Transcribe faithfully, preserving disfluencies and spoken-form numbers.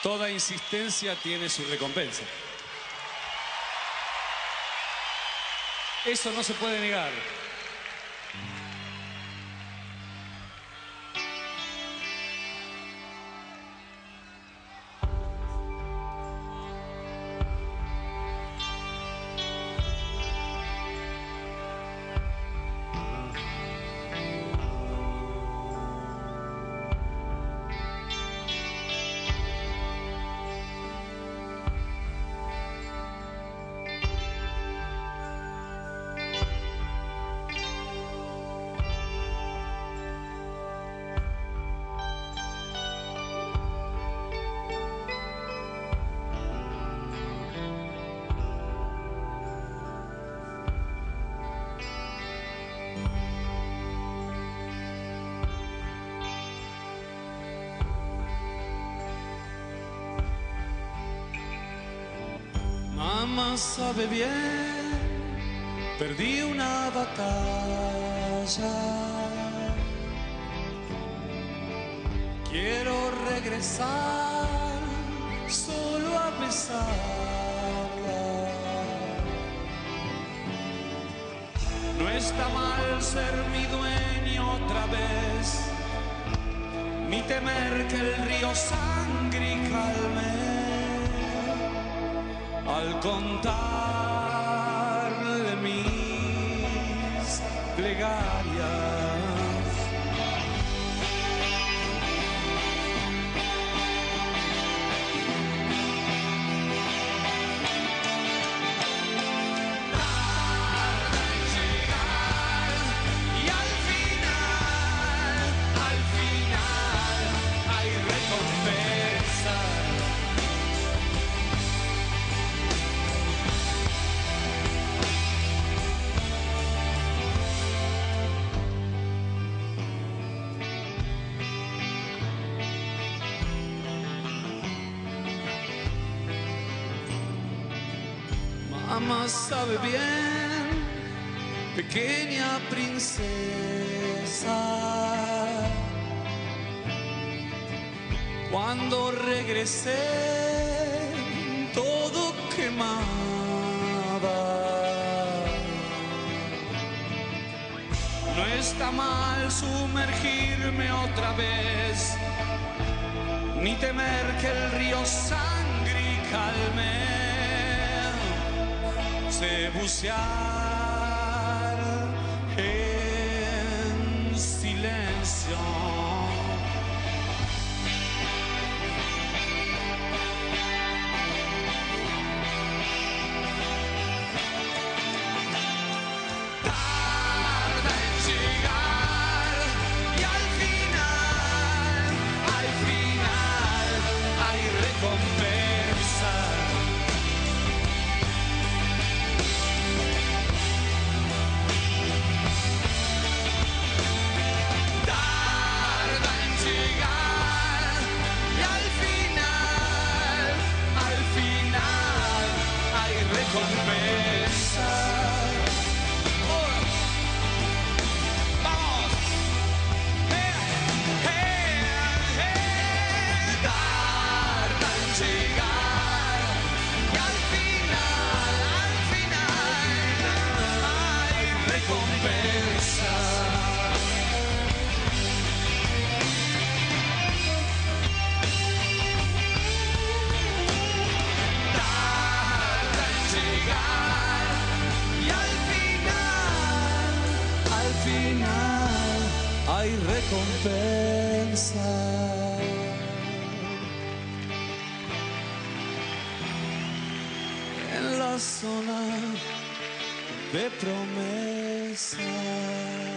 Toda insistencia tiene su recompensa. Eso no se puede negar. Mamá sabe bien, perdí una batalla. Quiero regresar solo a besarla. No está mal ser mi dueño otra vez, ni temer que el río sangre y calme. Al contarle mis plegarias, tarda en llegar y al final, al final hay recompensa. Mamá sabe bien, pequeña princesa, cuando regresé todo quemaba. No está mal sumergirme otra vez, ni temer que el río sangre y calme. Sé bucear en silencio. Tarda en llegar y al final, al final hay recompensa. Hay recompensa. En la zona de promesa.